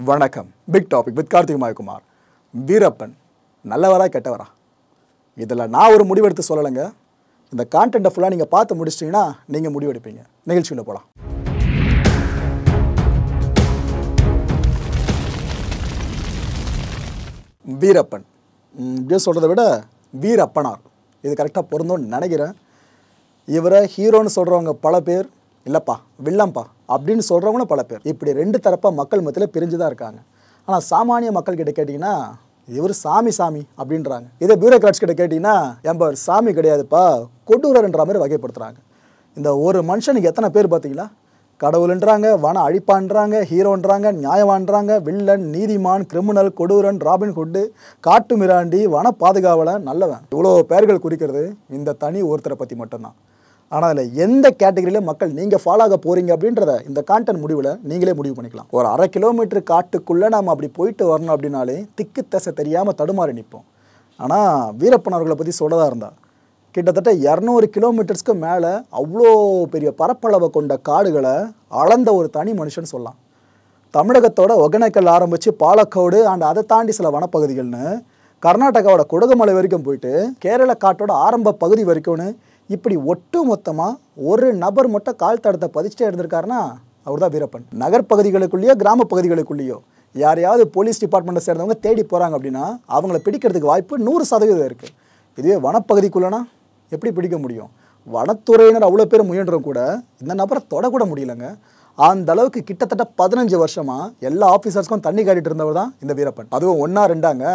வணக்கம். Big topic with Karthik Mayakumar. Veerappan நல்லவரா கெட்டவரா? இதில் நான் ஒரு முடிவெடுத்து சொல்லலைங்க. இந்த கான்டென்ட்டை ஃபுல்லாக நீங்கள் பார்த்து முடிச்சிட்டிங்கன்னா நீங்கள் முடிவெடுப்பீங்க. நிகழ்ச்சியில் போகலாம். வீரப்பன் இப்படியே சொல்கிறத விட வீரப்பனார் இது கரெக்டாக பொருந்தோன்னு நினைக்கிறேன். இவரை ஹீரோன்னு சொல்கிறவங்க பல பேர், இல்லைப்பா வில்லம்பா அப்படின்னு சொல்கிறவங்களும் பல பேர். இப்படி ரெண்டு தரப்பாக மக்கள் மத்தியில் பிரிஞ்சு தான் இருக்காங்க. ஆனால் சாமானிய மக்கள்கிட்ட கேட்டிங்கன்னா இவர் சாமி அப்படின்றாங்க. இதே பியூரோக்ராட்ஸ் கிட்ட கேட்டிங்கன்னா எம்பர் சாமி கிடையாதுப்பா, கொடூரர்ன்ற மாதிரி வகைப்படுத்துகிறாங்க. இந்த ஒரு மனுஷனுக்கு எத்தனை பேர் பார்த்தீங்களா? கடவுள்ன்றாங்க, வன அழிப்பான்றாங்க, ஹீரோன்றாங்க, நியாயவான்றாங்க, வில்லன், நீதிமான், கிரிமினல், கொடூரன், ராபின்ஹுட்டு, காட்டு மிராண்டி, வன பாதுகாவலன், நல்லவன், இவ்வளோ பெயர்கள் குறிக்கிறது இந்த தனி ஒருத்தரை பற்றி மட்டும்தான். ஆனால் அதில் எந்த கேட்டகரியில் மக்கள் நீங்கள் ஃபாலோ ஆக போகிறீங்க அப்படின்றத இந்த கான்டென்ட் முடிவில் நீங்களே முடிவு பண்ணிக்கலாம். ஒரு 1/2 கிலோமீட்டர் காட்டுக்குள்ளே நம்ம அப்படி போயிட்டு வரணும் அப்படின்னாலே திக்கு தசை தெரியாமல் தடுமாறி நிற்போம். ஆனால் வீரப்பன் அவர்களை பற்றி சொல்லதாக இருந்தால் கிட்டத்தட்ட 200 கிலோமீட்டர்ஸ்க்கு மேலே அவ்வளோ பெரிய பரப்பளவை கொண்ட காடுகளை அளந்த ஒரு தனி மனுஷன் சொல்லலாம். தமிழகத்தோட ஒகேனக்கல் ஆரம்பித்து பாலக்கோடு அண்ட் அதை தாண்டி சில வனப்பகுதிகள்னு கர்நாடகாவோட குடகுமலை வரைக்கும் போயிட்டு கேரள காட்டோட ஆரம்ப பகுதி வரைக்கும்னு இப்படி ஒட்டு மொத்தமாக ஒரு நபர் மட்டும் கால் தடத்தை பதிச்சுட்டே இருந்திருக்காருன்னா அவர் தான் வீரப்பன். நகர்ப்பகுதிகளுக்குள்ளேயோ கிராம பகுதிகளுக்குள்ளேயோ யாரையாவது போலீஸ் டிபார்ட்மெண்ட்டை சேர்ந்தவங்க தேடி போகிறாங்க அப்படின்னா அவங்கள பிடிக்கிறதுக்கு வாய்ப்பு 100% இருக்குது. இதுவே வனப்பகுதிக்குள்ளனா எப்படி பிடிக்க முடியும்? வனத்துறையினர் அவ்வளோ பேர் முயன்றும் கூட இந்த நபரை தொடக்கூட முடியலைங்க. அந்த அளவுக்கு கிட்டத்தட்ட 15 வருஷமாக எல்லா ஆஃபீஸர்ஸ்க்கும் தண்ணி காட்டிட்டு இருந்தவர் தான் இந்த வீரப்பன். அதுவும் 1-2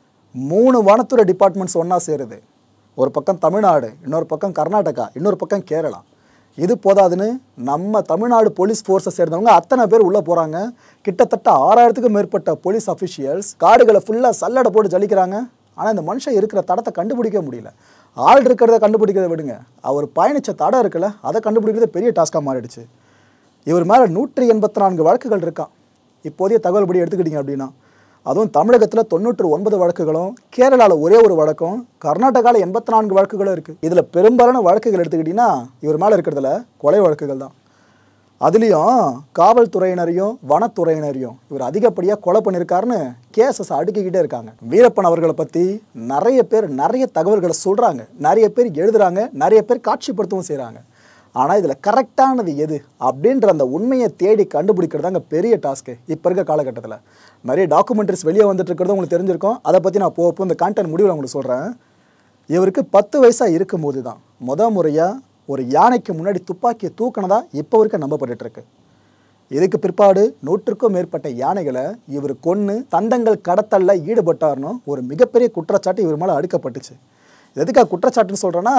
3 வனத்துறை டிபார்ட்மெண்ட்ஸ் ஒன்றா சேருது. ஒரு பக்கம் தமிழ்நாடு, இன்னொரு பக்கம் கர்நாடகா, இன்னொரு பக்கம் கேரளா. இது போதாதுன்னு நம்ம தமிழ்நாடு போலீஸ் ஃபோர்ஸை சேர்ந்தவங்க அத்தனை பேர் உள்ளே போகிறாங்க. கிட்டத்தட்ட 6000க்கும் மேற்பட்ட போலீஸ் அஃபிஷியல்ஸ் காடுகளை ஃபுல்லாக சல்லடை போட்டு ஜலிக்கிறாங்க. ஆனால் இந்த மனுஷன் இருக்கிற தடத்தை கண்டுபிடிக்க முடியல. ஆள் இருக்கிறத கண்டுபிடிக்கிறத விடுங்க, அவர் பயணித்த தடம் இருக்குல்ல அதை கண்டுபிடிக்கிறது பெரிய டாஸ்காக மாறிடுச்சு. இவர் மேலே 184 வழக்குகள் இருக்கான் இப்போதைய தகவல் படி எடுத்துக்கிட்டிங்க அப்படின்னா. அதுவும் தமிழகத்தில் 99 வழக்குகளும், கேரளாவில் ஒரே ஒரு வழக்கும், கர்நாடகாவில் 84 வழக்குகளும் இருக்குது. இதில் பெரும்பாலான வழக்குகள் எடுத்துக்கிட்டிங்கன்னா இவர் மேலே இருக்கிறதுல கொலை வழக்குகள் தான். அதுலேயும் காவல்துறையினரையும் வனத்துறையினரையும் இவர் அதிகப்படியாக கொலை பண்ணியிருக்காருன்னு கேசஸ் அடுக்கிக்கிட்டே இருக்காங்க. வீரப்பன் அவர்களை பற்றி நிறைய பேர் நிறைய தகவல்களை சொல்கிறாங்க, நிறைய பேர் எழுதுகிறாங்க, நிறைய பேர் காட்சிப்படுத்தவும் செய்கிறாங்க. ஆனால் இதில் கரெக்டானது எது அப்படின்ற அந்த உண்மையை தேடி கண்டுபிடிக்கிறதாங்க பெரிய டாஸ்க்கு. இப்போ இருக்க காலகட்டத்தில் நிறைய டாக்குமெண்ட்ரிஸ் வெளியே வந்துட்டு இருக்கிறது உங்களுக்கு தெரிஞ்சிருக்கும். அதை பற்றி நான் போக இந்த கான்டென்ட் முடிவில் உங்களுக்கு சொல்கிறேன். இவருக்கு 10 வயசாக இருக்கும்போது தான் முறையாக ஒரு யானைக்கு முன்னாடி துப்பாக்கியை தூக்கினதா இப்போ வரைக்கும் நம்பப்பட்டுருக்கு. இதுக்கு பிற்பாடு 100க்கும் மேற்பட்ட யானைகளை இவர் கொன்று தந்தங்கள் கடத்தலில் ஈடுபட்டார்னு ஒரு மிகப்பெரிய குற்றச்சாட்டு இவர் மேலே அடுக்கப்பட்டுச்சு. எதுக்காக குற்றச்சாட்டுன்னு சொல்கிறேன்னா,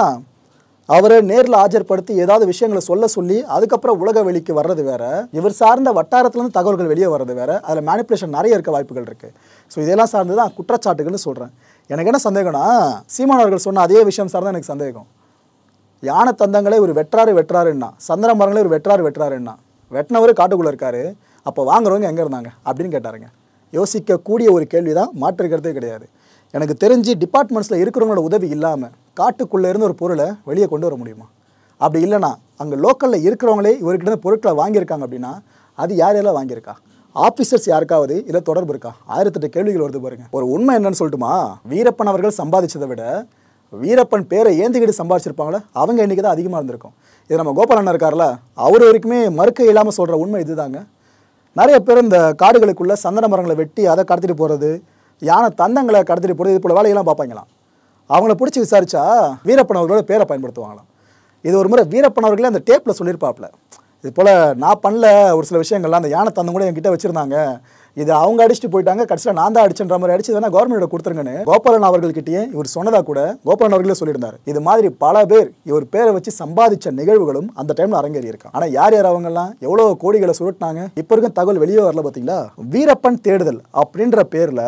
அவரை நேரில் ஆஜர்படுத்தி ஏதாவது விஷயங்களை சொல்லி அதுக்கப்புறம் உலக வெளிக்கு வர்றது வேற, இவர் சார்ந்த வட்டாரத்துலேருந்து தகவல்கள் வெளியே வர்றது வேற. அதில் மேனிப்புலேஷன் நிறைய இருக்க வாய்ப்புகள் இருக்குது. ஸோ இதெல்லாம் சார்ந்து தான் குற்றச்சாட்டுகள்னு சொல்கிறேன். எனக்கு என்ன சந்தேகம்னா, சீமான் அவர்கள் சொன்ன அதே விஷயம் சார்ந்தான் எனக்கு சந்தேகம். யானை தந்தங்களே ஒரு வெட்டுறாருன்னா, சந்தன மரங்களே ஒரு வெட்டுறாருன்னா, வெட்டினவர் காட்டுக்குள்ளே இருக்காரு, அப்போ வாங்குறவங்க எங்கே இருந்தாங்க அப்படின்னு கேட்டாருங்க. யோசிக்கக்கூடிய ஒரு கேள்வி தான், மாற்றிருக்கிறதே கிடையாது. எனக்கு தெரிஞ்சு டிபார்ட்மெண்ட்ஸில் இருக்கிறவங்களோட உதவி இல்லாமல் காட்டுக்குள்ளே இருந்து ஒரு பொருளை வெளியே கொண்டு வர முடியுமா? அப்படி இல்லைனா அங்கே லோக்கலில் இருக்கிறவங்களே இவர்கிட்ட பொருட்களை வாங்கியிருக்காங்க அப்படின்னா அது யாரெல்லாம் வாங்கியிருக்கா? ஆஃபீஸர்ஸ் யாருக்காவது இதில் தொடர்பு இருக்கா? 1008 கேள்விகள் வருது பாருங்க. ஒரு உண்மை என்னன்னு சொல்லட்டுமா? வீரப்பன் அவர்கள் சம்பாதிச்சதை விட வீரப்பன் பேரை ஏந்திக்கிட்டு சம்பாதிச்சிருப்பாங்களே அவங்க இன்றைக்கி தான் அதிகமாக இருந்திருக்கும். இது நம்ம கோபாலண்ணா இருக்கார்ல, அவர் வரைக்குமே மறுக்க இல்லாமல் சொல்கிற உண்மை இதுதாங்க. நிறைய பேர் இந்த காடுகளுக்குள்ளே சந்தன மரங்களை வெட்டி அதை கடத்திட்டு போகிறது, யானை தந்தங்களை கடத்திட்டு போகிறது, இது போல் வேலையெல்லாம் பார்ப்பாங்களாம். அவங்கள பிடிச்சி விசாரித்தா வீரப்பன் அவர்களோட பேரை பயன்படுத்துவாங்களாம். இது ஒரு முறை வீரப்பன் அவர்களே அந்த டேப்பில் சொல்லியிருப்பாப்புல, இது போல் நான் பண்ணல ஒரு சில விஷயங்கள்லாம், அந்த யானை தந்தம் கூட என்கிட்ட வச்சுருந்தாங்க, இது அவங்க அடிச்சுட்டு போயிட்டாங்க, கடைசியில் நான் தான் அடிச்சுன்ற மாதிரி அடிச்சு வேணா கவர்மெண்ட்டோட கொடுத்துருங்கன்னு கோபாலன் அவர்கள்கிட்டயே இவர் சொன்னதாக கூட கோபாலன் அவர்களே சொல்லியிருந்தார். இது மாதிரி பல பேர் இவர் பேரை வச்சு சம்பாதிச்ச நிகழ்வுகளும் அந்த டைமில் அரங்கேறி இருக்காங்க. ஆனால் யார் அவங்கெல்லாம் எவ்வளோ கோடிகளை சுருட்டினாங்க இப்போ இருக்கும் தகவல் வெளியே வரல பார்த்தீங்களா? வீரப்பன் தேடுதல் அப்படின்ற பேரில்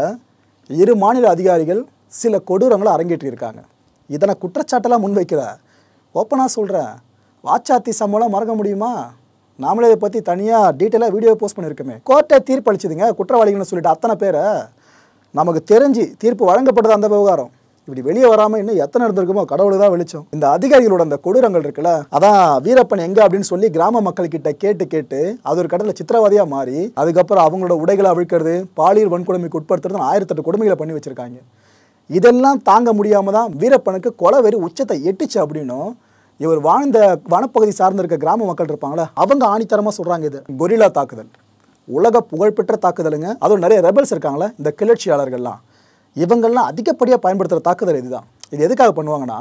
2 மாநில அதிகாரிகள் சில கொடூரங்களை அரங்கேற்றியிருக்காங்க. இதனை குற்றச்சாட்டெல்லாம் முன்வைக்கிற ஓப்பனாக சொல்கிறேன், வாச்சாத்தி சம்பளம் மறக்க முடியுமா? நாமளே இதை பற்றி தனியாக டீட்டெயிலாக வீடியோ போஸ்ட் பண்ணியிருக்கோமே. கோர்ட்டை தீர்ப்பளிச்சுதுங்க குற்றவாளிகள்னு சொல்லிட்டு அத்தனை பேரை. நமக்கு தெரிஞ்சு தீர்ப்பு வழங்கப்பட்டது அந்த விவகாரம். இப்படி வெளியே வராமல் இன்னும் எத்தனை இருந்திருக்குமோ கடவுளுக்கு தான் வெளிச்சம். இந்த அதிகாரிகளோட அந்த கொடூரங்கள் இருக்குல்ல, அதான் வீரப்பன் எங்க அப்படின்னு சொல்லி கிராம மக்கள் கிட்ட கேட்டு கேட்டு அது ஒரு கடத்தில் சித்திரவதையா மாறி அதுக்கப்புறம் அவங்களோட உடைகளை அவிழ்க்கிறது, பாலியல் வன்கொடுமைக்கு உட்படுத்துறது 1008 கொடுமைகளை பண்ணி வச்சிருக்காங்க. இதெல்லாம் தாங்க முடியாம தான் வீரப்பனுக்கு கொலை வெறி உச்சத்தை எட்டுச்சு அப்படின்னும் இவர் வாழ்ந்த வனப்பகுதி சார்ந்து இருக்க கிராம மக்கள் இருப்பாங்களே அவங்க ஆணித்தரமாக சொல்கிறாங்க. இது கொரில்லா தாக்குதல், உலக புகழ்பெற்ற தாக்குதலுங்க. அதுவும் நிறைய ரெபல்ஸ் இருக்காங்களே, இந்த கிளர்ச்சியாளர்கள்லாம், இவங்கள்லாம் அதிகப்படியாக பயன்படுத்துகிற தாக்குதல் இதுதான். இது எதுக்காக பண்ணுவாங்கன்னா,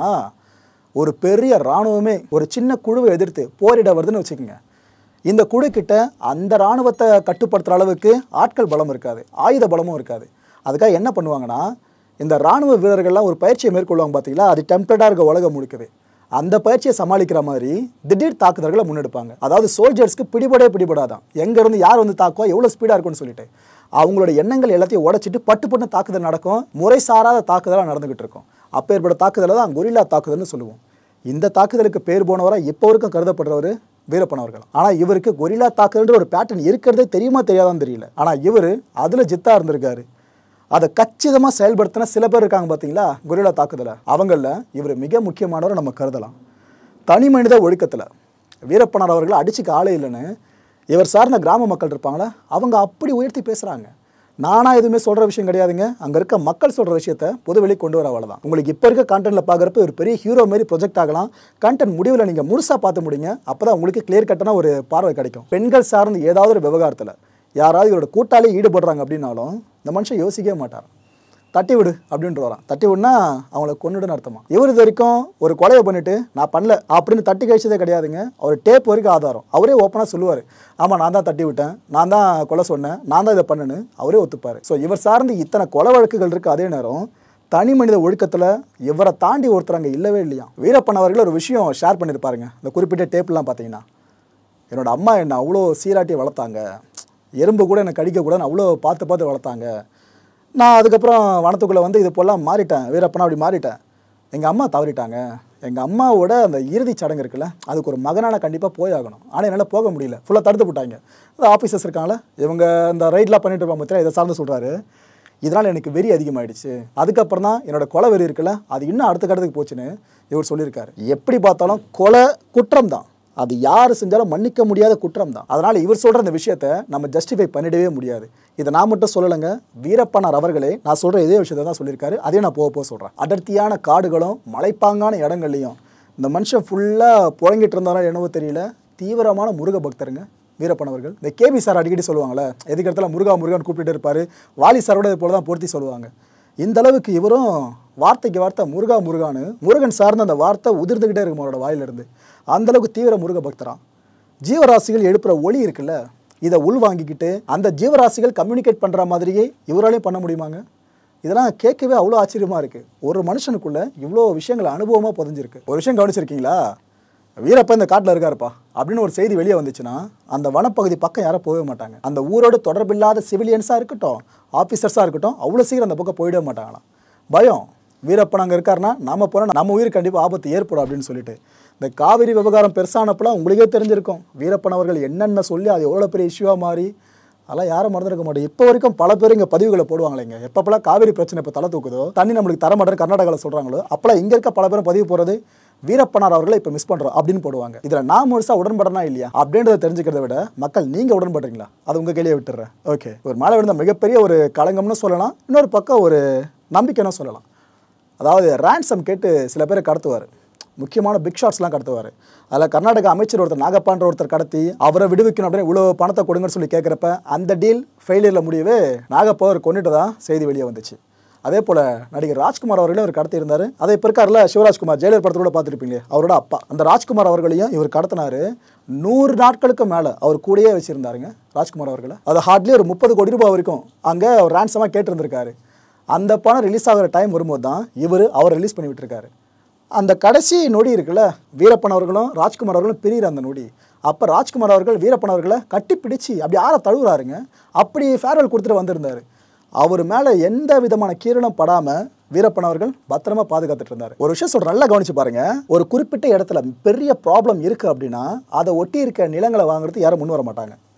ஒரு பெரிய இராணுவமே ஒரு சின்ன குழுவை எதிர்த்து போரிட வருதுன்னு வச்சுக்கோங்க. இந்த குழு கிட்ட அந்த இராணுவத்தை கட்டுப்படுத்துகிற அளவுக்கு ஆட்கள் பலம் இருக்காது, ஆயுத பலமும் இருக்காது. அதுக்காக என்ன பண்ணுவாங்கன்னா, இந்த இராணுவ வீரர்கள்லாம் ஒரு பயிற்சியை மேற்கொள்வாங்க பார்த்தீங்களா, அது டெம்ப்ளேட்டாக இருக்க உலகம் முழுக்கவே. அந்த பயிற்சியை சமாளிக்கிற மாதிரி திடீர் தாக்குதல்களை முன்னெடுப்பாங்க. அதாவது சோல்ஜர்ஸ்க்கு பிடிபடாதான், எங்கேருந்து யார் வந்து தாக்குவா, எவ்வளோ ஸ்பீடாக இருக்கும்னு சொல்லிட்டு அவங்களோட எண்ணங்கள் எல்லாத்தையும் உடைச்சிட்டு பட்டு தாக்குதல் நடக்கும். முறை சாராத தாக்குதலாக நடந்துகிட்டு இருக்கும். அப்போ ஏற்பட்ட தாக்குதலை தான் கொரில்லா தாக்குதல்னு சொல்லுவோம். இந்த தாக்குதலுக்கு பேர் போனவராக இப்போ வரைக்கும் கருதப்படுறவர் வீரப்பன் அவர்கள். ஆனால் இவருக்கு கொரில்லா தாக்குதல்ன்ற ஒரு பேட்டர்ன் இருக்கிறதே தெரியுமா தெரியாதான்னு தெரியல. ஆனால் இவர் அதில் ஜித்தா இருந்திருக்காரு. அதை கச்சிதமாக செயல்படுத்தின சில பேர் இருக்காங்க பார்த்தீங்களா கொரில்லா தாக்குதலை, அவங்களில் இவர் மிக முக்கியமானவரை நம்ம கருதலாம். தனி மனித ஒழுக்கத்தில் வீரப்பனார் அவர்கள் அடிச்சுக்க ஆளே இல்லைன்னு இவர் சார்ந்த கிராம மக்கள் இருப்பாங்களா, அவங்க அப்படி உயர்த்தி பேசுகிறாங்க. நானாக எதுவுமே சொல்கிற விஷயம் கிடையாதுங்க, அங்கே இருக்க மக்கள் சொல்கிற விஷயத்த பொதுவெளி கொண்டு வர அவ்வளோதான். உங்களுக்கு இப்போ இருக்க கண்டென்ட்டில் பார்க்குறப்ப ஒரு பெரிய ஹீரோ மாரி ப்ரொஜெக்ட் ஆகலாம். கண்டென்ட் முடிவில் நீங்கள் முழுசாக பார்த்து முடிங்க, அப்போ தான் உங்களுக்கு கிளியர் கட்டான ஒரு பார்வை கிடைக்கும். பெண்கள் சார்ந்து ஏதாவது ஒரு விவகாரத்தில் யாராவது இவரோட கூட்டாளி ஈடுபடுறாங்க அப்படின்னாலும் இந்த மனுஷன் யோசிக்கவே மாட்டார். தட்டி விடு அப்படின்ட்டு வரான். தட்டி விடுனா அவங்கள கொண்டுடுன்னு அர்த்தமா. இவர் இது வரைக்கும் ஒரு கொலையை பண்ணிட்டு நான் பண்ணல அப்படின்னு தட்டி கழிச்சதே கிடையாதுங்க. அவர் டேப் வரைக்கும் ஆதாரம் அவரே ஓப்பனாக சொல்லுவார். ஆமாம், நான் தான் தட்டி விட்டேன், நான் தான் கொலை சொன்னேன், நான் தான் இதை பண்ணேன்னு அவரே ஒத்துப்பார். ஸோ இவர் சார்ந்து இத்தனை கொலை வழக்குகள் இருக்குது. அதே நேரம் தனி மனித ஒழுக்கத்தில் இவரை தாண்டி ஒருத்தர் அங்கே இல்லவே இல்லையா. வீரப்பன் அவர்கள் ஒரு விஷயம் ஷேர் பண்ணியிருப்பாருங்க. இந்த குறிப்பிட்ட டேப்லாம் பார்த்தீங்கன்னா, என்னோடய அம்மா என்னை அவ்வளோ சீராட்டி வளர்த்தாங்க, எறும்பு கூட என்னை கடிக்கக்கூடாதுன்னு அவ்வளோ பார்த்து வளர்த்தாங்க. நான் அதுக்கப்புறம் வனத்துக்குள்ளே வந்து இது போலாம் மாறிட்டேன், வீரப்பனா அப்படி மாறிட்டேன். எங்கள் அம்மா தவறிட்டாங்க. எங்கள் அம்மாவோட அந்த இறுதி சடங்கு இருக்குல்ல, அதுக்கு ஒரு மகனான கண்டிப்பாக போய் ஆகணும். ஆனால் என்னால் போக முடியல, ஃபுல்லாக தடுத்து போட்டாங்க. அது ஆஃபீஸர்ஸ் இருக்காங்களே, இவங்க இந்த ரைட்லாம் பண்ணிட்டு இருப்பாங்க பற்றியா, இதை சார்ந்து சொல்கிறாரு. இதனால் எனக்கு வெறி அதிகமாகிடுச்சு. அதுக்கப்புறம் தான் என்னோடய கொலை வெறி இருக்குல்ல, அது இன்னும் அடுத்த கட்டத்துக்கு போச்சுன்னு இவர் சொல்லியிருக்காரு. எப்படி பார்த்தாலும் கொலை குற்றம் தான், அது யார் செஞ்சாலும் மன்னிக்க முடியாத குற்றம் தான். அதனால் இவர் சொல்கிற அந்த விஷயத்தை நம்ம ஜஸ்டிஃபை பண்ணிடவே முடியாது. இதை நான் மட்டும் சொல்லலைங்க, வீரப்பனார் அவர்களே நான் சொல்கிற இதே விஷயத்தை தான் சொல்லியிருக்காரு. அதே நான் போக சொல்கிறேன். அடர்த்தியான காடுகளும் மலைப்பாங்கான இடங்கள்லையும் இந்த மனுஷன் ஃபுல்லாக புழங்கிட்டு இருந்தாலும் என்னவோ தெரியல, தீவிரமான முருக பக்தருங்க வீரப்பன் அவர்கள். இந்த கேபி சார் அடிக்கடி சொல்லுவாங்களே, எதுக்கு இடத்துல முருகான்னு கூப்பிட்டு இருப்பார். வாலி சாரோட இது போல தான் பொருத்தி சொல்லுவாங்க. இந்த அளவுக்கு இவரும் வார்த்தைக்கு வார்த்தை முருகான்னு முருகன் சார்ந்த அந்த வார்த்தை உதிர்ந்துக்கிட்டே இருக்கும் அவரோட வாயிலிருந்து. அந்தளவுக்கு தீவிர முருக பக்தரான். ஜீவராசிகள் எழுப்புகிற ஒளி இருக்குல்ல, இதை உள்வாங்கிக்கிட்டு அந்த ஜீவராசிகள் கம்யூனிகேட் பண்ணுற மாதிரியே இவராலையும் பண்ண முடியுமாங்க? இதெல்லாம் கேட்கவே அவ்வளோ ஆச்சரியமாக இருக்குது. ஒரு மனுஷனுக்குள்ளே இவ்வளோ விஷயங்கள் அனுபவமாக புதைஞ்சிருக்கு. ஒரு விஷயம் கவனிச்சிருக்கீங்களா, வீரப்பா இந்த காட்டில் இருக்காருப்பா அப்படின்னு ஒரு செய்தி வெளியே வந்துச்சுன்னா அந்த வனப்பகுதி பக்கம் யாரும் போகவே மாட்டாங்க. அந்த ஊரோடு தொடர்பில்லாத சிவிலியன்ஸாக இருக்கட்டும், ஆஃபீஸர்ஸாக இருக்கட்டும், அவ்வளோ சீக்கிரம் அந்த பக்கம் போயிடவே மாட்டாங்களாம். பயம், வீரப்பன் அங்கே இருக்காருன்னா நம்ம போனால் நம்ம உயிர் கண்டிப்பாக ஆபத்து ஏற்படும் அப்படின்னு சொல்லிட்டு. இந்த காவிரி விவகாரம் பெருசானப்பெல்லாம் உங்களுக்கே தெரிஞ்சிருக்கும், வீரப்பன் அவர்கள் என்னென்ன சொல்லி அது எவ்வளோ பெரிய இஷ்யூவாக மாறி, அதெல்லாம் யாரும் மறந்துருக்க மாட்டோம். இப்போ வரைக்கும் பல பேர் இங்கே பதிவுகளை போடுவாங்களேங்க. எப்பப்பெல்லாம் காவிரி பிரச்சனை இப்போ தலை தூக்குதோ, தண்ணி நம்மளுக்கு தர மாட்டேன்னு கர்நாடகாவில் சொல்கிறாங்களோ, அப்போல்லாம் இங்கே இருக்க பல பேரும் பதிவு போகிறது வீரப்பனார் அவர்களை இப்போ மிஸ் பண்ணுறோம் அப்படின்னு போடுவாங்க. இதில் நான் முழுசாக உடன்படனா இல்லையா அப்படின்றத தெரிஞ்சுக்கிறத விட மக்கள் நீங்கள் உடன்படுறீங்களா, அது உங்கள் கையிலே விட்டுறேன். ஓகே, ஒரு மேலே விழுந்த மிகப்பெரிய ஒரு களங்கம்னு சொல்லலாம், இன்னொரு பக்கம் ஒரு நம்பிக்கைன்னு சொல்லலாம். அதாவது ரேன்சம் கேட்டு சில பேரை கடத்துவார், முக்கியமான பிக் ஷாட்ஸ்லாம் கடத்துவார். அதில் கர்நாடக அமைச்சர் ஒருத்தர் நாகப்பான்ற ஒருத்தர் கடத்தி அவரை விடுவிக்கணும் அப்படின்னு இவ்வளோ பணத்தை கொடுங்கன்னு சொல்லி கேட்குறப்ப அந்த டீல் ஃபெயிலியரில் முடியவே நாகப்பா அவர் கொண்டுட்டு தான் செய்தி வெளியே வந்துச்சு. அதே போல் நடிகர் ராஜ்குமார் அவர்களே அவர் கடத்தி இருந்தார். அதை இப்போ இருக்கார்ல சிவராஜ்குமார், ஜெயலலிதா படத்தை கூட பார்த்துருப்பீங்க, அவரோட அப்பா. அந்த ராஜ்குமார் அவர்களையும் இவர் கடத்தினார். 100 நாட்களுக்கு மேலே அவர் கூடயே வச்சுருந்தாருங்க ராஜ்குமார் அவர்களை. அது ஹார்ட்லி ஒரு 30 கோடி ரூபாய் வரைக்கும் அங்கே அவர் ரேன்சமாக கேட்டிருந்திருக்காரு. அந்த பணம் ரிலீஸ் ஆகிற டைம் வரும்போது தான் அவர் ரிலீஸ் பண்ணி விட்டுருக்காரு. அந்த கடைசி நொடி இருக்குல்ல, வீரப்பன் அவர்களும் ராஜ்குமார் அவர்களும் பிரிகிற அந்த நொடி, அப்போ ராஜ்குமார் அவர்கள் வீரப்பன் அவர்களை கட்டி பிடிச்சி அப்படி யாரை தழுவுறாருங்க, அப்படி ஃபேர்வெல் கொடுத்துட்டு வந்திருந்தார். அவர் மேலே எந்த விதமான கீரலும் படாமல் வீரப்பன் அவர்கள் பத்திரமா பாதுகாத்துட்டு இருந்தார். ஒரு விஷயம் சொல்ற, நல்லா கவனிச்சு பாருங்க, ஒரு குறிப்பிட்ட இடத்துல பெரிய ப்ராப்ளம் இருக்குது அப்படின்னா அதை ஒட்டி இருக்க நிலங்களை வாங்குறதுக்கு யாரும் முன் வர மாட்டாங்க.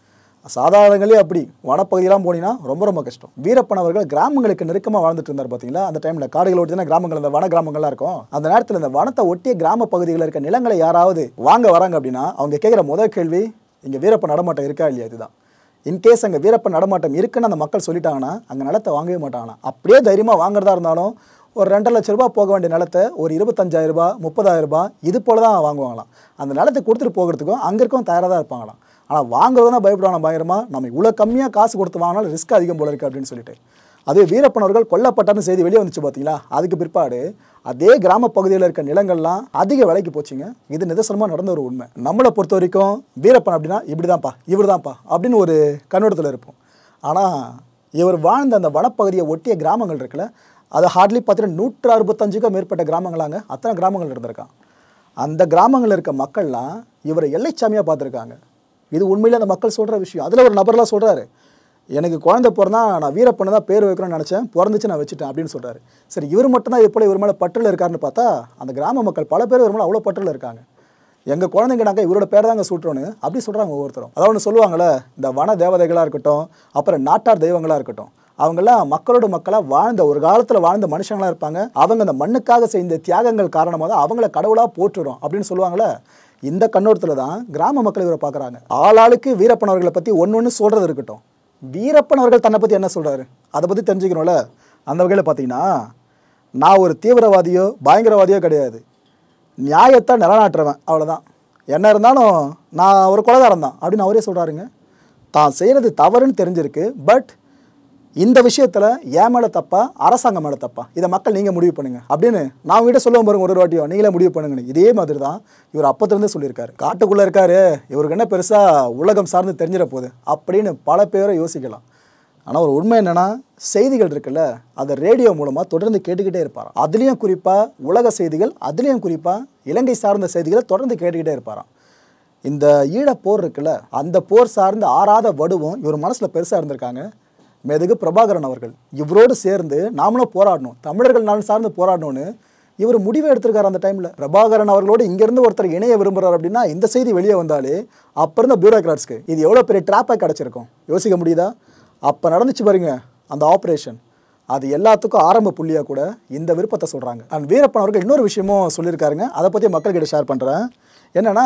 சாதாரணங்களே அப்படி வனப்பகுதியெல்லாம் போனீங்கன்னா ரொம்ப ரொம்ப கஷ்டம். வீரப்பன் அவர்கள் கிராமங்களுக்கு நெருக்கமாக வாழ்ந்துட்டு இருந்தார் பார்த்தீங்களா. அந்த டைமில் காடுகளை ஒட்டி தானே கிராமங்கள், இந்த வன கிராமங்கள்லாம் இருக்கும். அந்த நேரத்தில் இந்த வனத்தை ஒட்டிய கிராம பகுதிகளில் இருக்க நிலங்களை யாராவது வாங்க வராங்க அப்படின்னா அவங்க கேட்குற முதல் கேள்வி, இங்கே வீரப்பன் நடமாட்டம் இருக்கா இல்லையா? இதுதான். இன்கேஸ் அங்கே வீரப்பன் நடமாட்டம் இருக்குன்னு அந்த மக்கள் சொல்லிட்டாங்கன்னா அங்கே நிலத்தை வாங்கவே மாட்டாங்களாம். அப்படியே தைரியமாக வாங்குறதா இருந்தாலும் ஒரு 2 லட்ச ரூபா போக வேண்டிய நிலத்தை ஒரு 25,000 ரூபாய் 30,000 ரூபாய் இது போல தான் வாங்குவாங்களாம். அந்த நிலத்தை கொடுத்துட்டு போகிறதுக்கும் அங்கே இருக்கவும் தயாராக தான் இருப்பாங்களாம். ஆனால் வாங்குறதுனா பயப்படுவாங்க பயங்கரமாக, நம்ம இவ்வளோ கம்மியாக காசு கொடுத்து வாங்கினாலும் ரிஸ்க் அதிகம் போல இருக்குது அப்படின்னு சொல்லிட்டு. அதே வீரப்பன் அவர்கள் கொல்லப்பட்டார்னு செய்தி வெளியே வந்துச்சு பார்த்தீங்களா. அதுக்கு பிற்பாடு அதே கிராம பகுதியில் இருக்க நிலங்கள்லாம் அதிக விலைக்கு போச்சுங்க. இது நிதர்சனமாக நடந்த ஒரு உண்மை. நம்மளை பொறுத்த வரைக்கும் வீரப்பன் அப்படின்னா இப்படி தான்ப்பா இவர் தான்ப்பா அப்படின்னு ஒரு கண்ணோட்டத்தில் இருப்போம். ஆனால் இவர் வாழ்ந்த அந்த வனப்பகுதியை ஒட்டிய கிராமங்கள் இருக்குல்ல, அது ஹார்ட்லி பார்த்தீங்கன்னா 165க்கும் மேற்பட்ட கிராமங்களாங்க. அத்தனை கிராமங்கள் இருந்திருக்கான். அந்த கிராமங்களில் இருக்க மக்கள்லாம் இவரை எல்லைச்சாமியாக பார்த்துருக்காங்க. இது உண்மையிலே அந்த மக்கள் சொல்கிற விஷயம். அதில் ஒரு நபர்லாம் சொல்கிறாரு, எனக்கு குழந்தை பிறந்தா நான் வீரப்பன்னு தான் பேர் வைக்கணும்னு நினச்சேன், பிறந்துச்சு நான் வச்சுட்டேன் அப்படின்னு சொல்கிறாரு. சரி, இவர் மட்டும்தான் எப்போ இவர் மேலே பற்றில் இருக்காருன்னு பார்த்தா அந்த கிராம மக்கள் பல பேர் இவர் மேலே அவ்வளோ பற்றில் இருக்காங்க. எங்கள் குழந்தைங்க நாங்கள் இவரோட பேர் தாங்க சூட்டுறோன்னு அப்படி சொல்கிறாங்க ஒவ்வொருத்தரும். அதாவது ஒன்று சொல்லுவாங்களே, இந்த வன தேவதைகளாக இருக்கட்டும், அப்புறம் நாட்டார் தெய்வங்களாக இருக்கட்டும், அவங்கெல்லாம் மக்களோட மக்களாக வாழ்ந்த ஒரு காலத்தில் வாழ்ந்த மனுஷங்களாக இருப்பாங்க. அவங்க அந்த மண்ணுக்காக செய்த தியாகங்கள் காரணமாக தான் அவங்கள கடவுளாக போற்றுறோம் அப்படின்னு சொல்லுவாங்களே. இந்த கண்ணோட்டத்தில் தான் கிராம மக்கள் இவரை பார்க்குறாங்க. ஆளாளுக்கு வீரப்பன் அவர்களை பற்றி ஒன்று சொல்கிறது இருக்கட்டும், வீரப்பன் அவர்கள் தன்னை பற்றி என்ன சொல்கிறாரு அதை பற்றி தெரிஞ்சுக்கணும்ல. அந்த வகையில் பார்த்தீங்கன்னா, நான் ஒரு தீவிரவாதியோ பயங்கரவாதியோ கிடையாது, நியாயத்தை நிலநாட்டுறவன், அவ்வளோதான். என்ன இருந்தாலும் நான் ஒரு கொலைகாரன் தான் அப்படின்னு அவரே சொல்கிறாருங்க. தான் செய்கிறது தவறுன்னு தெரிஞ்சிருக்கு. பட் இந்த விஷயத்தில் என் மேலே தப்பா அரசாங்கம் மேலே தப்பா இதை மக்கள் நீங்கள் முடிவு பண்ணுங்க அப்படின்னு நான் உங்ககிட்ட சொல்லுவோம் பாருங்க, ஒரு வாட்டியோ நீங்களே முடிவு பண்ணுங்கன்னு. இதே மாதிரி தான் இவர் அப்போத்துலேருந்தே சொல்லியிருக்காரு. காட்டுக்குள்ளே இருக்காரு, இவருக்கு என்ன பெருசாக உலகம் சார்ந்து தெரிஞ்சிட போகுது அப்படின்னு பல பேரை யோசிக்கலாம். ஆனால் ஒரு உண்மை என்னென்னா, செய்திகள் இருக்குல்ல, அதை ரேடியோ மூலமாக தொடர்ந்து கேட்டுக்கிட்டே இருப்பாராம். அதுலேயும் குறிப்பாக உலக செய்திகள், அதுலேயும் குறிப்பாக இலங்கை சார்ந்த செய்திகளை தொடர்ந்து கேட்டுக்கிட்டே இருப்பாராம். இந்த ஈழப்போர் இருக்குல்ல, அந்த போர் சார்ந்த ஆறாத வடுவும் இவர் மனசில் பெருசாக இருந்திருக்காங்க. மேதகு பிரபாகரன் அவர்கள் இவரோடு சேர்ந்து நாமளும் போராடணும், தமிழர்கள் நலன் சார்ந்து போராடணும்னு இவர் முடிவை எடுத்திருக்காரு. அந்த டைமில் பிரபாகரன் அவர்களோடு இங்கேருந்து ஒருத்தர் இணைய விரும்புகிறார் அப்படின்னா இந்த செய்தி வெளியே வந்தாலே அப்போ இருந்த பியூரோக்ராட்ஸ்க்கு இது எவ்வளோ பெரிய ட்ராப்பாக கிடச்சிருக்கும் யோசிக்க முடியுதா? அப்போ நடந்துச்சு பாருங்க அந்த ஆப்ரேஷன், அது எல்லாத்துக்கும் ஆரம்ப புள்ளியாக கூட இந்த விருப்பத்தை சொல்கிறாங்க. அண்ட் வீரப்பன் அவர்கள் இன்னொரு விஷயமும் சொல்லியிருக்காருங்க, அதை பற்றி மக்கள்கிட்ட ஷேர் பண்ணுறேன். என்னென்னா,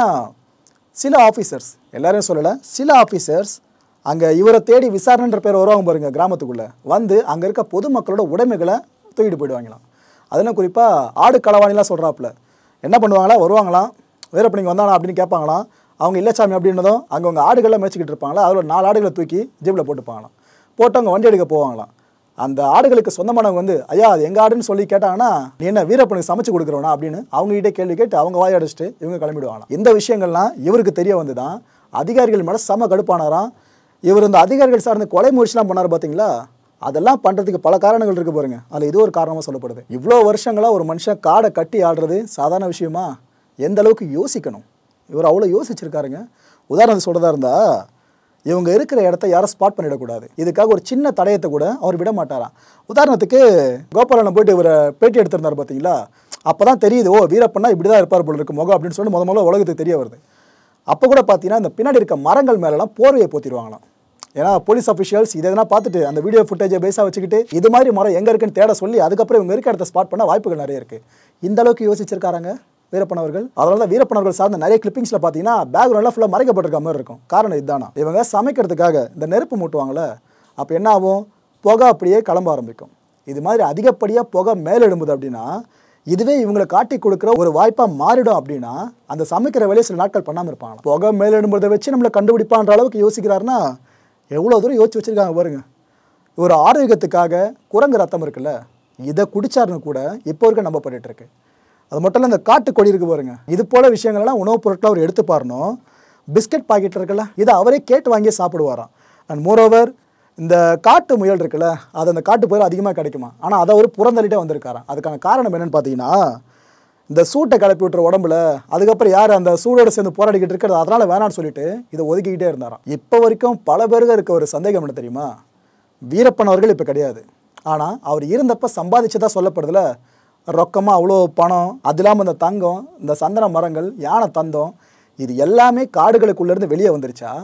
சில ஆஃபீஸர்ஸ், எல்லாரையும் சொல்லலை, சில ஆஃபீஸர்ஸ் அங்கே இவரை தேடி விசாரணைன்ற பேர் வருவாங்க பாருங்க, கிராமத்துக்குள்ளே வந்து அங்கே இருக்க பொதுமக்களோட உடைமைகளை தூக்கிட்டு போயிடுவாங்களாம். அதெல்லாம் குறிப்பாக ஆடு களவாணிலாம் சொல்கிறாப்புல. என்ன பண்ணுவாங்களா, வருவாங்களாம், வீரப்பன் இங்கே வந்தானா அப்படின்னு கேட்பாங்களாம். அவங்க இல்லச்சாமி அப்படின்னதும் அங்கே அவங்க ஆடுகள்லாம் மேய்ச்சிக்கிட்டு இருப்பாங்களா, அதில் 4 ஆடுகளை தூக்கி ஜீப்பில் போட்டுப்பாங்களாம். போட்டு அவங்க வண்டி எடுக்க போவாங்களாம். அந்த ஆடுகளுக்கு சொந்தமானவங்க வந்து, ஐயா அது எங்கள் ஆடுன்னு சொல்லி கேட்டாங்கன்னா, நீ என்ன வீரப்பனுக்கு சமைச்சு கொடுக்குறோனா அப்படின்னு அவங்ககிட்ட கேள்வி கேட்டு அவங்க வாய் அடிச்சுட்டு இவங்க கிளம்பிடுவாங்களாம். இந்த விஷயங்கள்லாம் இவருக்கு தெரிய வந்து தான் அதிகாரிகள் மேலே செம கடுப்பானாராம். இவர் இந்த அதிகாரிகள் சார்ந்த கொலை முயற்சிலாம் பண்ணார் பார்த்தீங்களா, அதெல்லாம் பண்ணுறதுக்கு பல காரணங்கள் இருக்குது பாருங்க. அதில் இது ஒரு காரணமாக சொல்லப்படுது. இவ்வளோ வருஷங்களாக ஒரு மனுஷன் காடை கட்டி ஆடுறது சாதாரண விஷயமா? எந்த அளவுக்கு யோசிக்கணும், இவர் அவ்வளோ யோசிச்சிருக்காருங்க. உதாரணத்துக்கு சொல்கிறதா இருந்தால், இவங்க இருக்கிற இடத்த யாரும் ஸ்பாட் பண்ணிடக்கூடாது, இதுக்காக ஒரு சின்ன தடயத்தை கூட அவர் விட மாட்டாராம். உதாரணத்துக்கு கோபாலனை போயிட்டு இவரை பேட்டி எடுத்திருந்தார் பார்த்தீங்களா, அப்போ தான் தெரியுது, ஓ வீரப்பன்னா இப்படி தான் இருப்பார் போல இருக்கு முகம் அப்படின்னு சொல்லி முதல்ல உலகத்துக்கு தெரிய வருது. அப்போ கூட பார்த்தீங்கன்னா இந்த பின்னாடி இருக்க மரங்கள் மேலெலாம் போர்வையை போத்திடுவாங்களாம். ஏன்னா போலீஸ் அஃபிஷியல்ஸ் இதை எதனா பார்த்துட்டு அந்த வீடியோ ஃபுட்டேஜை பேஸாக வச்சுக்கிட்டு இது மாதிரி மரம் எங்கே இருக்குன்னு தேட சொல்லி அதுக்கப்புறம் இவங்க இருக்க இடத்த ஸ்பாட் பண்ண வாய்ப்புகள் நிறைய இருக்குது. இந்த அளவுக்கு யோசிச்சிருக்காங்க வீரப்பன் அவர்கள். அதனால தான் வீரப்பன் அவர்கள் சார்ந்த நிறைய கிளிப்பிங்ஸில் பார்த்தீங்கன்னா பேக்ரவுண்ட்லாம் ஃபுல்லாக மறைக்கப்பட்டிருக்க மாதிரி இருக்கும். காரணம் இதுதானா, இவங்க சமைக்கிறதுக்காக இந்த நெருப்பு மூட்டுவாங்களே, அப்போ என்ன ஆகும், புகை அப்படியே கிளம்ப ஆரம்பிக்கும். இது மாதிரி அதிகப்படியாக புகை மேலெழும்புது அப்படின்னா இதுவே இவங்களை காட்டி கொடுக்குற ஒரு வாய்ப்பாக மாறிடும். அப்படின்னா அந்த சமைக்கிற வேலையை சில நாட்கள் பண்ணாமல் இருப்பாங்க. புகை மேலெழும்புறதை வச்சு நம்மளை கண்டுபிடிப்பான்ற அளவுக்கு யோசிக்கிறாருன்னா எவ்வளோ தூரம் யோசிச்சு வச்சுருக்காங்க பாருங்க. ஒரு ஆரோக்கியத்துக்காக குரங்கு ரத்தம் இருக்குல்ல, இதை குடிச்சாருன்னு கூட இப்போ இருக்க நம்பப்பட்டு இருக்கு. அது மட்டும் இல்லை, இந்த காட்டுக்கொடி இருக்கு பாருங்க, இது போல விஷயங்கள்லாம் உணவுப் பொருட்களை அவர் எடுத்து பாருணும். பிஸ்கட் பாக்கெட் இருக்குல்ல, இதை அவரே கேட்டு வாங்கி சாப்பிடுவாராம். அண்ட் மோரோவர் இந்த காட்டு முயல் இருக்குல்ல, அது அந்த காட்டு புயல் அதிகமாக கிடைக்குமா, ஆனால் அதை ஒரு புறந்தள்ளிட்டே வந்திருக்காராம். அதுக்கான காரணம் என்னென்னு பார்த்தீங்கன்னா, இந்த சூட்டை கிளப்பி விட்டுற உடம்புல அதுக்கப்புறம் யார் அந்த சூடோடு சேர்ந்து போராடிக்கிட்டு இருக்கிறது, அதனால் வேணான்னு சொல்லிட்டு இதை ஒதுக்கிக்கிட்டே இருந்தாராம். இப்போ வரைக்கும் பல பேருக்கு இருக்க ஒரு சந்தேகம் என்ன தெரியுமா, வீரப்பன் அவர்கள் இப்போ கிடையாது, ஆனால் அவர் இருந்தப்போ சம்பாதிச்சதாக சொல்லப்படுதுல, ரொக்கமாக அவ்வளோ பணம், அது இல்லாமல் இந்த தங்கம், இந்த சந்தன மரங்கள், யானை தந்தம், இது எல்லாமே காடுகளுக்குள்ளேருந்து வெளியே வந்துருச்சா,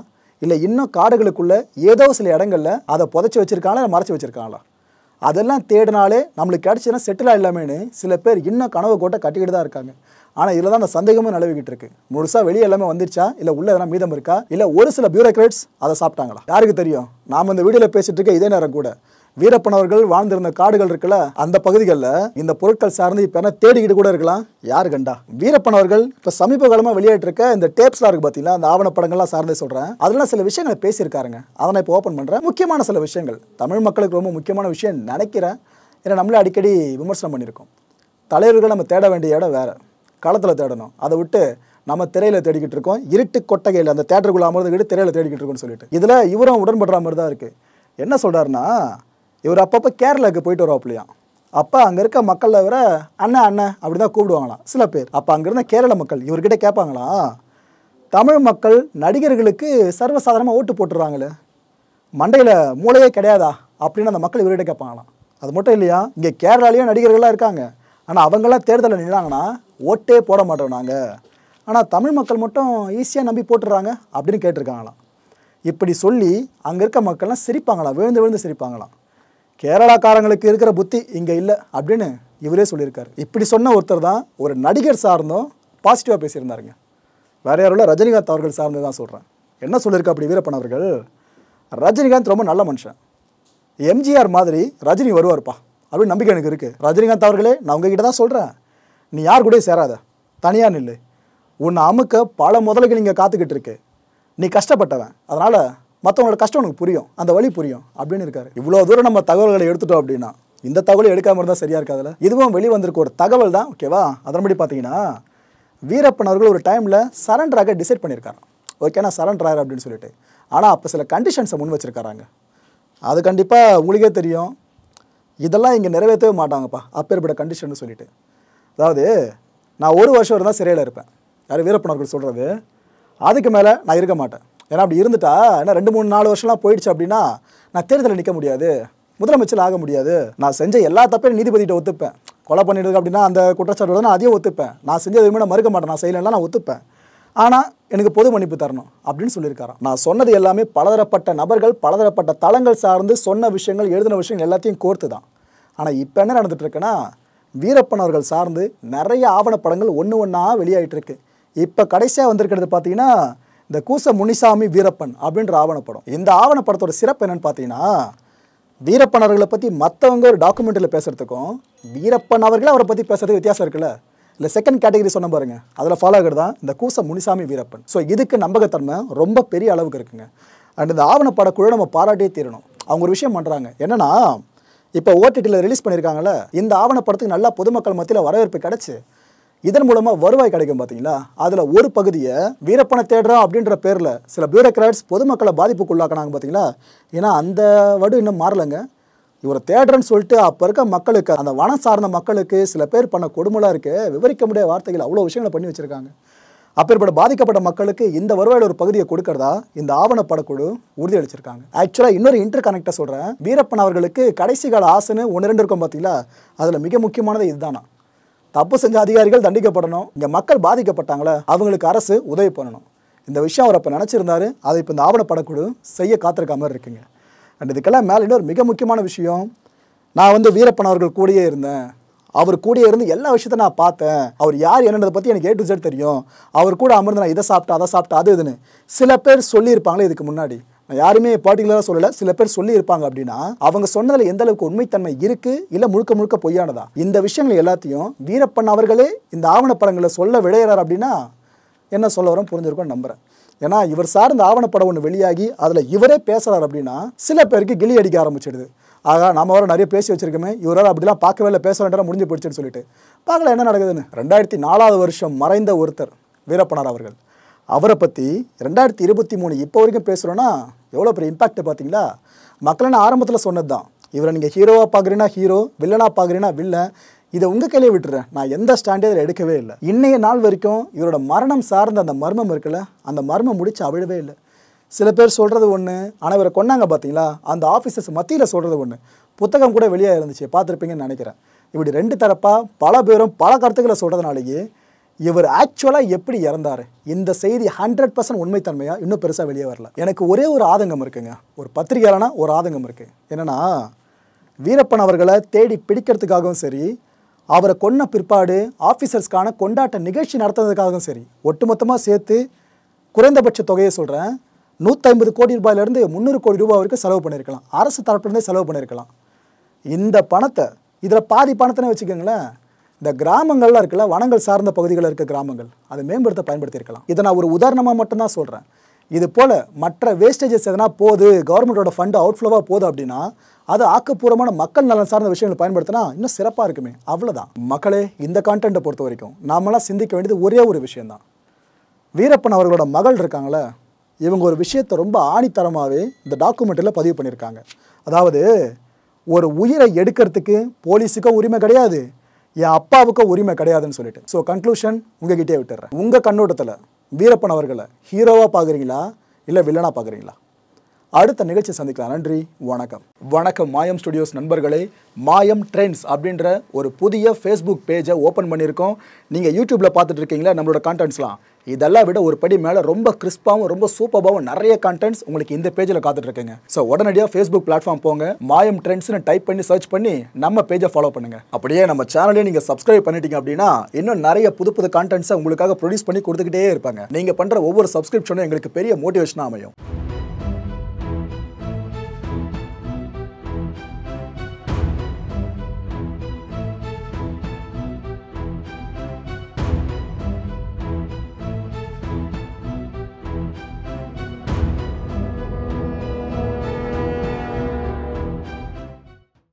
இல்லை இன்னும் காடுகளுக்குள்ள ஏதோ சில இடங்கள்ல அதை புதைச்சி வச்சிருக்காங்களா இல்லை மறைச்சி வச்சிருக்காங்களா? அதெல்லாம் தேடினாலே நம்மளுக்கு கிடைச்சுன்னா செட்டிலாக இல்லாமேன்னு சில பேர் இன்னும் கனவு கோட்டை கட்டிக்கிட்டு தான் இருக்காங்க. ஆனால் இதில் தான் அந்த சந்தேகமும் நிலவிக்கிட்டு இருக்கு. முழுசாக வெளியே எல்லாமே வந்துருச்சா, இல்லை உள்ள எதனா மீதம் இருக்கா, இல்லை ஒரு சில பியூரோக்ராட்ஸ் அதை சாப்பிட்டாங்களா? யாருக்கு தெரியும்? நாம் இந்த வீடியோவில் பேசிட்டு இருக்க இதே நேரம் கூட வீரப்பன் அவர்கள் வாழ்ந்திருந்த காடுகள் இருக்குல்ல, அந்த பகுதிகளில் இந்த பொருட்கள் சார்ந்து இப்போ என்ன தேடிக்கிட்டு கூட இருக்கலாம். யாரு கண்டா? வீரப்பன் அவர்கள் இப்போ சமீப காலமாக வெளியிட்டு இருக்க இந்த டேப்ஸ்லாம் இருக்குது பார்த்தீங்களா, அந்த ஆவணப்படங்கள்லாம் சார்ந்தே சொல்கிறேன். அதெல்லாம் சில விஷயங்களை பேசியிருக்காருங்க. அதை நான் இப்போ ஓப்பன் பண்ணுறேன். முக்கியமான சில விஷயங்கள், தமிழ் மக்களுக்கு ரொம்ப முக்கியமான விஷயம் நினைக்கிறேன். ஏன்னா நம்மளே அடிக்கடி விமர்சனம் பண்ணியிருக்கோம். தலைவர்கள் நம்ம தேட வேண்டிய இடம் வேறு, களத்தில் தேடணும். அதை விட்டு நம்ம திரையில் தேடிக்கிட்டு இருக்கோம். இருட்டு கொட்டகையில் அந்த தேட்டருக்குள்ள அமர்ந்துக்கிட்டு திரையில் தேடிக்கிட்டு இருக்கோம்னு சொல்லிட்டு இதில் இவரும் உடன்படுற மாதிரி தான் இருக்குது. என்ன சொல்கிறாருன்னா, இவர் அப்பப்போ கேரளாவுக்கு போயிட்டு வருவாப்பிலையாம். அப்போ அங்கே இருக்க மக்களில் இவர அண்ணன் அண்ணன் அப்படி தான் கூப்பிடுவாங்களாம் சில பேர். அப்போ அங்கே இருந்த கேரள மக்கள் இவர்கிட்ட கேட்பாங்களாம், தமிழ் மக்கள் நடிகர்களுக்கு சர்வசாதாரணமாக ஓட்டு போட்டுடுறாங்களே, மண்டையில் மூளையே கிடையாதா அப்படின்னு அந்த மக்கள் இவர்கிட்ட கேட்பாங்களாம். அது மட்டும் இல்லையா, இங்கே கேரளாலேயும் நடிகர்கள்லாம் இருக்காங்க. ஆனால் அவங்களாம் தேர்தலில் நின்னாங்கன்னா ஓட்டே போட மாட்டோம் நாங்கள், ஆனால் தமிழ் மக்கள் மட்டும் ஈஸியாக நம்பி போட்டுடுறாங்க அப்படின்னு கேட்டிருக்காங்களாம். இப்படி சொல்லி அங்கே இருக்க மக்கள்லாம் சிரிப்பாங்களாம், விழுந்து விழுந்து சிரிப்பாங்களாம். கேரளாக்காரங்களுக்கு இருக்கிற புத்தி இங்கே இல்லை அப்படின்னு இவரே சொல்லியிருக்காரு. இப்படி சொன்ன ஒருத்தர் தான் ஒரு நடிகர் சார்ந்தும் பாசிட்டிவாக பேசியிருந்தாருங்க. வேற யாரும் இல்லை, ரஜினிகாந்த் அவர்கள் சார்ந்து தான் சொல்கிறேன். என்ன சொல்லியிருக்கா அப்படி வீரப்பன் அவர்கள்? ரஜினிகாந்த் ரொம்ப நல்ல மனுஷன், எம்ஜிஆர் மாதிரி ரஜினி வருவார்ப்பா அப்படின்னு நம்பிக்கை எனக்கு இருக்குது. ரஜினிகாந்த் அவர்களே, நான் உங்ககிட்ட தான் சொல்கிறேன், நீ யார் கூட சேராத, தனியாக நில்லு, உன்னை அமுக்க பல முதல்கள் இங்கே காத்துக்கிட்டு இருக்கு, நீ கஷ்டப்பட்டவன், அதனால் மற்றவங்களோட கஷ்டம் உனக்கு புரியும், அந்த வழி புரியும் அப்படின்னு இருக்காரு. இவ்வளோ தூரம் நம்ம தகவல்களை எடுத்துட்டோம் அப்படின்னா இந்த தகவலை எடுக்காமல் இருந்தால் சரியாக இருக்காதுல்ல. இதுவும் வெளியே வந்திருக்க ஒரு தகவல் தான், ஓகேவா? அதன்படி பார்த்தீங்கன்னா வீரப்பன் அவர்கள் ஒரு டைமில் சரண்டராக டிசைட் பண்ணியிருக்காரு. ஓகே, நான் சரண்டர் ஆகிறேன் அப்படின்னு சொல்லிட்டு. ஆனால் அப்போ சில கண்டிஷன்ஸை முன் வச்சுருக்காங்க. அது கண்டிப்பாக உங்களுக்கே தெரியும், இதெல்லாம் இங்கே நிறைவேற்றவே மாட்டாங்கப்பா அப்பேற்பட்ட கண்டிஷன் சொல்லிட்டு. அதாவது நான் 1 வருஷம் இருந்தால் சிறையில் இருப்பேன், யார் வீரப்பன் அவர்கள் சொல்கிறது. அதுக்கு மேலே நான் இருக்க மாட்டேன். ஏன்னா அப்படி இருந்துட்டா ஏன்னா 2, 3, 4 வருஷம்லாம் போயிடுச்சு அப்படின்னா நான் தேர்தலில் நிற்க முடியாது, முதலமைச்சர் ஆக முடியாது. நான் செஞ்ச எல்லா தப்பையும் நீதிபதிகிட்ட ஒத்துப்பேன். கொலை பண்ணிடுது அப்படின்னா அந்த குற்றச்சாட்டு நான் அதையும் ஒத்துப்பேன். நான் செஞ்ச எதுவுமே நான் மறுக்க மாட்டேன், நான் செய்யலாம் நான் ஒத்துப்பேன். ஆனால் எனக்கு பொது மன்னிப்பு தரணும் அப்படின்னு சொல்லியிருக்காராம். நான் சொன்னது எல்லாமே பலதரப்பட்ட நபர்கள் பலதரப்பட்ட தளங்கள் சார்ந்து சொன்ன விஷயங்கள், எழுதின விஷயங்கள் எல்லாத்தையும் கோர்த்து தான். ஆனால் இப்போ என்ன நடந்துட்டு இருக்குன்னா, வீரப்பன் அவர்கள் சார்ந்து நிறைய ஆவணப்படங்கள் ஒன்று ஒன்றா வெளியாகிட்டு இருக்கு. இப்போ கடைசியாக வந்திருக்கிறது பார்த்தீங்கன்னா இந்த கூச முனிசாமி வீரப்பன் அப்படின்ற ஆவணப்படம். இந்த ஆவணப்படத்தோட சிறப்பு என்னன்னு பார்த்தீங்கன்னா, வீரப்பன் அவர்களை பற்றி மற்றவங்க ஒரு டாக்குமெண்ட்டில் பேசுகிறதுக்கும் வீரப்பன் அவர்களே அவரை பற்றி பேசுறதுக்கு வித்தியாசம் இருக்குல்ல. இல்லை செகண்ட் கேட்டகரி சொன்ன பாருங்க, அதில் ஃபாலோ ஆகிறது தான் இந்த கூச முனிசாமி வீரப்பன். ஸோ இதுக்கு நம்பகத்தன்மை ரொம்ப பெரிய அளவுக்கு இருக்குங்க. அண்ட் இந்த ஆவணப்படக்குழு நம்ம பாராட்டியே தீரணும். அவங்க ஒரு விஷயம் பண்ணுறாங்க என்னன்னா, இப்போ ஓடிடியில் ரிலீஸ் பண்ணியிருக்காங்கல்ல, இந்த ஆவணப்படத்துக்கு நல்லா பொதுமக்கள் மத்தியில் வரவேற்பு கிடச்சி இதன் மூலமாக வருவாய் கிடைக்கும் பார்த்தீங்களா. அதில் ஒரு பகுதியை வீரப்பனை தேடுறோம் அப்படின்ற பேரில் சில பியூரோக்ராட்ஸ் பொதுமக்களை பாதிப்புக்குள்ளாக்கினாங்க பார்த்தீங்களா. ஏன்னா அந்த வடு இன்னும் மாறலைங்க. இவரை தேடுறேன்னு சொல்லிட்டு அப்போ இருக்க மக்களுக்கு, அந்த வனம் சார்ந்த மக்களுக்கு சில பேர் பண்ண கொடுமைலாம் இருக்குது, விவரிக்க முடியாத வார்த்தைகள், அவ்வளோ விஷயங்களை பண்ணி வச்சுருக்காங்க. அப்பேற்பட்ட பாதிக்கப்பட்ட மக்களுக்கு இந்த வருவாயில் ஒரு பகுதியை கொடுக்கறதா இந்த ஆவணப்படக்குழு உறுதியளிச்சிருக்காங்க. ஆக்சுவலாக இன்னொரு இன்டர் கனெக்டாக சொல்கிறேன், வீரப்பன் அவர்களுக்கு கடைசி கால ஆசைன்னு 1-2 இருக்கும் பார்த்தீங்களா, அதில் மிக முக்கியமானது இதுதானா, தப்பு செஞ்ச அதிகாரிகள் தண்டிக்கப்படணும், இங்கே மக்கள் பாதிக்கப்பட்டாங்களே அவங்களுக்கு அரசு உதவி பண்ணணும். இந்த விஷயம் அவர் அப்போ நினச்சிருந்தாரு, அதை இப்போ இந்த ஆவணப்படக்குழு செய்ய காத்திருக்க மாதிரி இருக்குங்க. அண்ட் இதுக்கெல்லாம் மேலே இன்னொரு மிக முக்கியமான விஷயம், நான் வீரப்பன் அவர்கள் கூடயே இருந்தேன், அவர் கூடயே இருந்து எல்லா விஷயத்தையும் நான் பார்த்தேன், அவர் யார் என்னன்றதை பற்றி எனக்கு A to Z தெரியும், அவர் கூட அமர்ந்து நான் இதை சாப்பிட்டேன் அதை சாப்பிட்டேன் அது இதுன்னு சில பேர் சொல்லியிருப்பாங்களே இதுக்கு முன்னாடி. நான் யாருமே பர்டிகுலராக சொல்லலை, சில பேர் சொல்லியிருப்பாங்க. அப்படின்னா அவங்க சொன்னதில் எந்த அளவுக்கு உண்மைத்தன்மை இருக்குது, இல்லை முழுக்க முழுக்க பொய்யானதா, இந்த விஷயங்கள் எல்லாத்தையும் வீரப்பன் அவர்களே இந்த ஆவணப்படங்களை சொல்ல விளையிறார். அப்படின்னா என்ன சொல்ல வரோம் புரிஞ்சிருக்கும்னு நம்புகிறேன். ஏன்னா இவர் சார்ந்த ஆவணப்படம் ஒன்று வெளியாகி அதில் இவரே பேசுகிறார் அப்படின்னா சில பேருக்கு கிளி அடிக்க ஆரம்பிச்சிடுது. ஆகா நம்ம வர நிறைய பேசி வச்சிருக்கோமே, இவரால் அப்படிலாம் பார்க்கவே இல்லை, பேச வேண்டாம் முடிஞ்சு போயிடுச்சுன்னு சொல்லிட்டு பார்க்கல என்ன நடக்குதுன்னு. 2004 வருஷம் மறைந்த ஒருத்தர் வீரப்பனார் அவர்கள், அவரை பற்றி 2023 இப்போ வரைக்கும் பேசுகிறோன்னா எவ்வளோ பெரிய இம்பாக்ட் பார்த்தீங்களா. மக்கள் நான் ஆரம்பத்தில் சொன்னது தான், இவரை நீங்கள் ஹீரோவாக பார்க்குறீங்கன்னா ஹீரோ, வில்லனாக பார்க்குறீங்கன்னா வில்லன், இதை உங்கள் கையிலே விட்டுறேன், நான் எந்த ஸ்டாண்டே இதில் எடுக்கவே இல்லை. இன்றைய நாள் வரைக்கும் இவரோட மரணம் சார்ந்த அந்த மர்மம் இருக்குல்ல, அந்த மர்மம் முடிச்சு அவிழவே இல்லை. சில பேர் சொல்கிறது ஒன்று, ஆனால் இவரை கொண்டாங்க பார்த்தீங்களா, அந்த ஆஃபீஸர்ஸ் மத்தியில் சொல்கிறது ஒன்று. புத்தகம் கூட வெளியே இருந்துச்சு, பார்த்துருப்பீங்கன்னு நினைக்கிறேன். இப்படி 2 தரப்பாக பல பேரும் பல கருத்துக்களை சொல்கிறதுனாலேயே இவர் ஆக்சுவலாக எப்படி இறந்தார், இந்த செய்தி 100% உண்மைத்தன்மையாக இன்னும் பெருசாக வெளியே வரல. எனக்கு ஒரே ஒரு ஆதங்கம் இருக்குங்க, ஒரு பத்திரிகையாளனா ஒரு ஆதங்கம் இருக்குது. என்னென்னா, வீரப்பன் அவர்களை தேடி பிடிக்கிறதுக்காகவும் சரி, அவரை கொன்ன பிற்பாடு ஆஃபீஸர்ஸ்க்கான கொண்டாட்ட நிகழ்ச்சி நடத்துறதுக்காகவும் சரி, ஒட்டுமொத்தமாக சேர்த்து குறைந்தபட்ச தொகையை சொல்கிறேன், 150 கோடி ரூபாயிலிருந்து 300 கோடி ரூபாய் வரைக்கும் செலவு பண்ணியிருக்கலாம். அரசு தரப்புலேருந்தே செலவு பண்ணியிருக்கலாம். இந்த பணத்தை, இதில் பாதி பணத்தினே வச்சுக்கோங்களேன், இந்த கிராமங்கள்லாம் இருக்குல்ல, வனங்கள் சார்ந்த பகுதிகளில் இருக்க கிராமங்கள், அதை மேம்படுத்த பயன்படுத்தியிருக்கலாம். இதை நான் ஒரு உதாரணமாக மட்டும்தான் சொல்கிறேன். இது போல் மற்ற வேஸ்டேஜஸ் எதனா போகுது, கவர்மெண்ட்டோட ஃபண்டு அவுட்ஃப்ளோவாக போகுது அப்படின்னா அது ஆக்கப்பூர்வமான மக்கள் நலன் சார்ந்த விஷயங்களை பயன்படுத்தினா இன்னும் சிறப்பாக இருக்குமே. அவ்வளோதான் மக்களே. இந்த கான்டென்ட்டை பொறுத்த வரைக்கும் நாமெல்லாம் சிந்திக்க வேண்டியது ஒரே ஒரு விஷயந்தான். வீரப்பன் அவர்களோட மகள் இருக்காங்களே, இவங்க ஒரு விஷயத்தை ரொம்ப ஆணித்தரமாகவே இந்த டாக்குமெண்ட்டில் பதிவு பண்ணியிருக்காங்க. அதாவது, ஒரு உயிரை எடுக்கிறதுக்கு போலீஸுக்கும் உரிமை கிடையாது, என் அப்பாவுக்கும் உரிமை கிடையாதுன்னு சொல்லிட்டு. ஸோ கன்க்ளூஷன் உங்ககிட்டே விட்டுறேன். உங்கள் கண்ணோட்டத்தில் வீரப்பன் அவர்களை ஹீரோவாக பார்க்குறீங்களா இல்லை வில்லனாக பார்க்குறீங்களா? அடுத்த நிகழ்ச்சி சந்திக்கலாம். நன்றி, வணக்கம். வணக்கம் மாயம் ஸ்டுடியோஸ் நண்பர்களே. மாயம் ட்ரெண்ட்ஸ் அப்படின்ற ஒரு புதிய ஃபேஸ்புக் பேஜை ஓப்பன் பண்ணியிருக்கோம். நீங்கள் யூடியூப்பில் பார்த்துட்டு இருக்கீங்களா நம்மளோட கான்டென்ட்ஸ்லாம், இதெல்லாம் விட ஒரு படி மேலே ரொம்ப கிறிஸ்பாகவும் ரொம்ப சூப்பராகவும் நிறைய கான்டென்ட்ஸ் உங்களுக்கு இந்த பேஜில் காத்துட்ருக்குங்க. ஸோ உடனடியாக ஃபேஸ்புக் பிளாட்ஃபார்ம் போங்க, மாயம் ட்ரெண்ட்ஸ்னு டைப் பண்ணி சர்ச் பண்ணி நம்ம பேஜை ஃபாலோ பண்ணுங்கள். அப்படியே நம்ம சேனலையும் நீங்கள் சப்ஸ்கிரைப் பண்ணிட்டீங்க அப்படின்னா இன்னும் நிறைய புது புது கான்டென்ட்ஸை உங்களுக்காக ப்ரொடியூஸ் பண்ணி கொடுத்துக்கிட்டே இருப்பாங்க. நீங்கள் பண்ணுற ஒவ்வொரு சப்ஸ்கிரிப்ஷனும் எங்களுக்கு பெரிய மோட்டிவேஷனாக அமையும்.